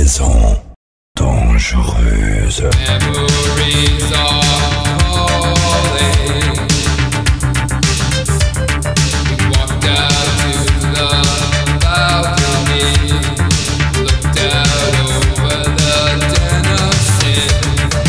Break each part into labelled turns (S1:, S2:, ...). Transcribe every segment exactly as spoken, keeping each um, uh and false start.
S1: Liaison dangereuse.
S2: Memories are calling. We walked out to the balcony, looked out over the den of sin.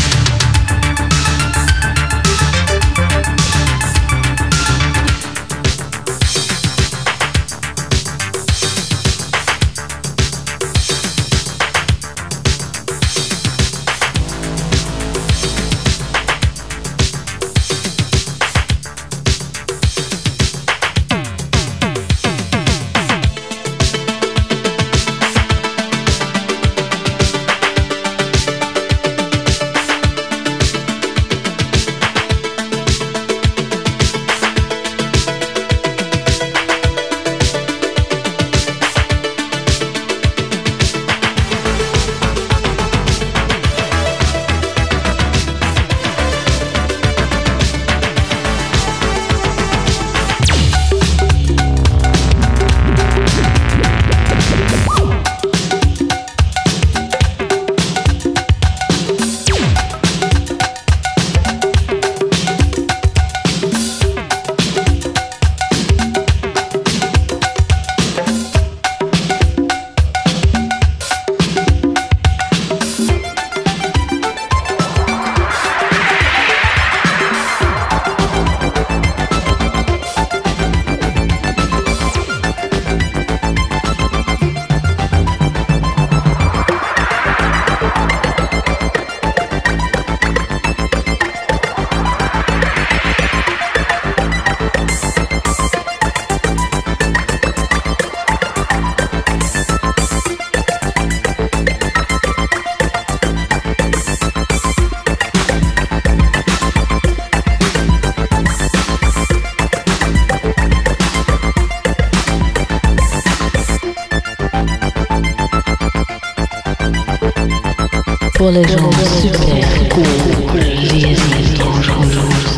S3: Pour les gens super cool, liaison dangereuse.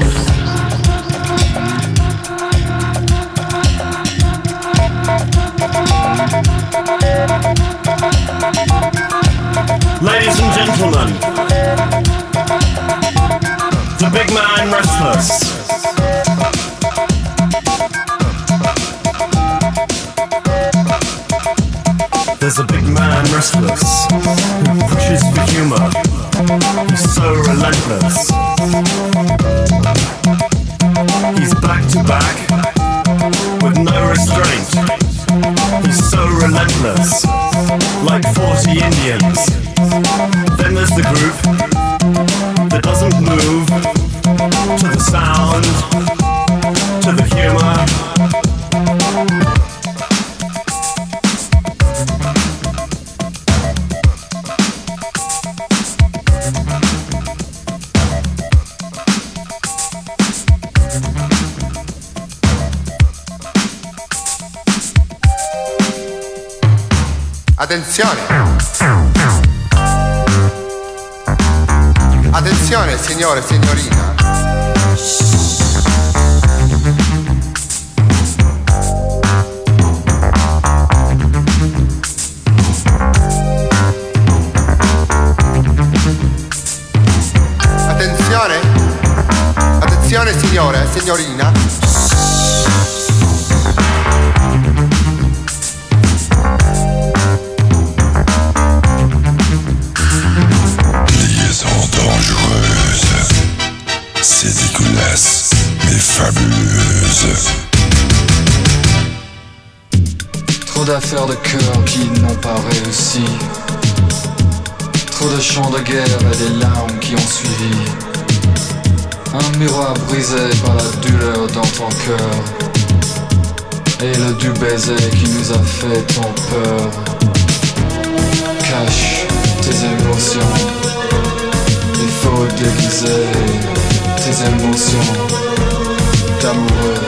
S4: Ladies and gentlemen, the big man restless. There's a big man restless who pushes for humor. He's so relentless. He's back to back with no restraint. He's so relentless, like forty Indians. Then there's the group that doesn't move to the sound, to the humor.
S5: Attenzione! Attenzione signore e signorina! Attenzione! Attenzione signore e signorina!
S1: C'est dégueulasse, mais fabuleuse.
S6: Trop d'affaires de cœur qui n'ont pas réussi. Trop de chants de guerre et des larmes qui ont suivi. Un miroir brisé par la douleur dans ton cœur. Et le doux baiser qui nous a fait tant peur. Cache tes émotions. Il faut déguiser tes émotions d'amoureux,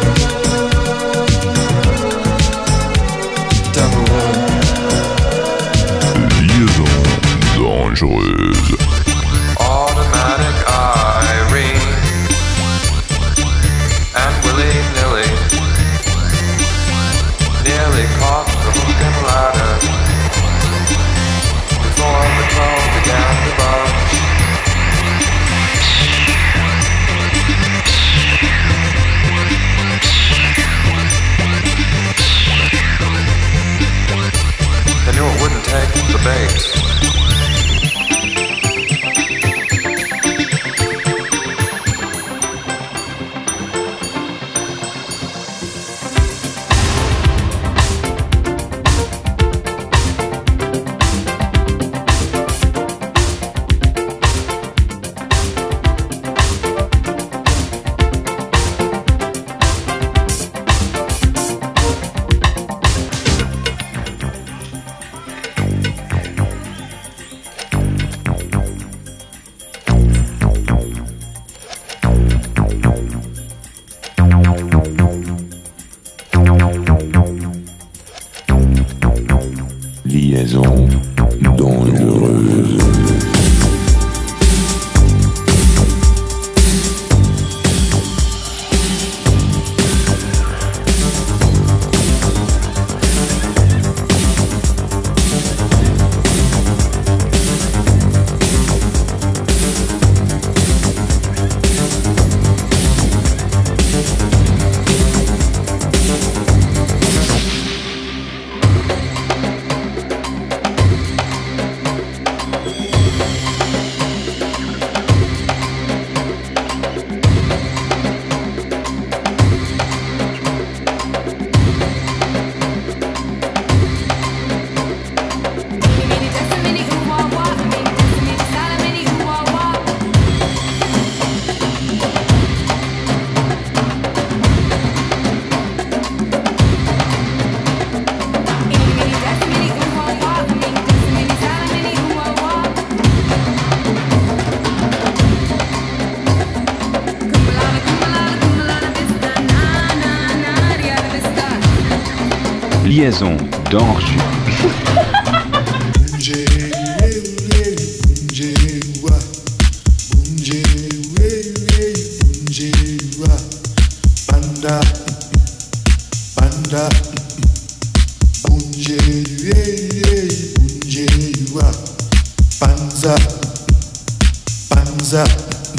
S6: d'amoureux.
S1: Liaison dangereuse.
S2: Automatic Irene and willy-nilly nearly caught the hook and ladder before space.
S1: Liaison dangereuse.
S7: Liaison dangereuse.
S8: Panza, Panza.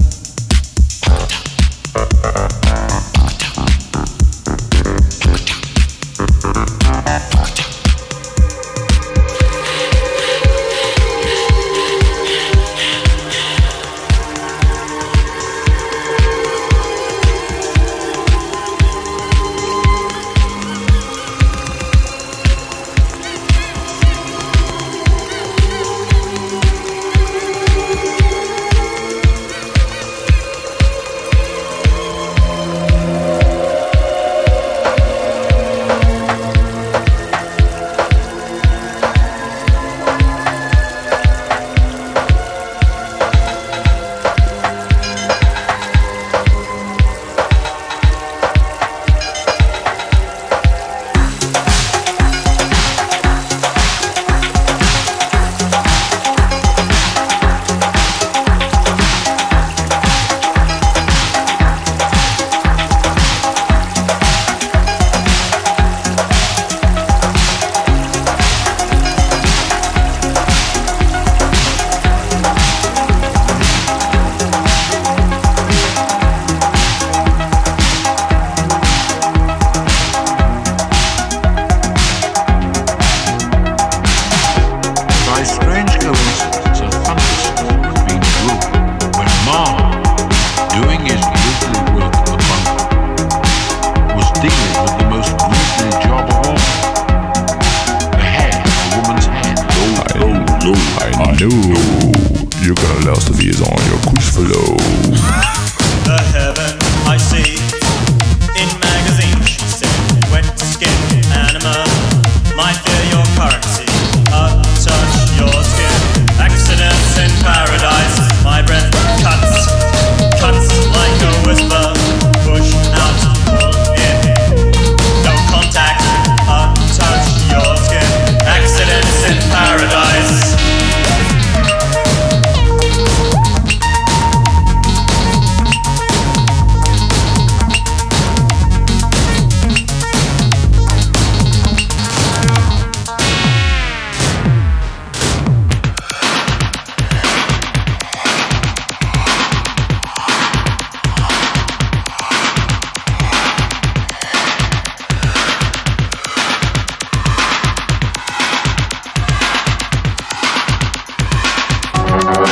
S1: You're gonna last the liaison on your quiz flow.
S9: The heaven I see in magazines, she said, wet skin anima might fear your currency. I'll touch your skin. Accidents in paradise. My breath cuts, cuts like a whisper. Push out, pull in. No contact. I'll touch your skin. Accidents in paradise.
S7: Thank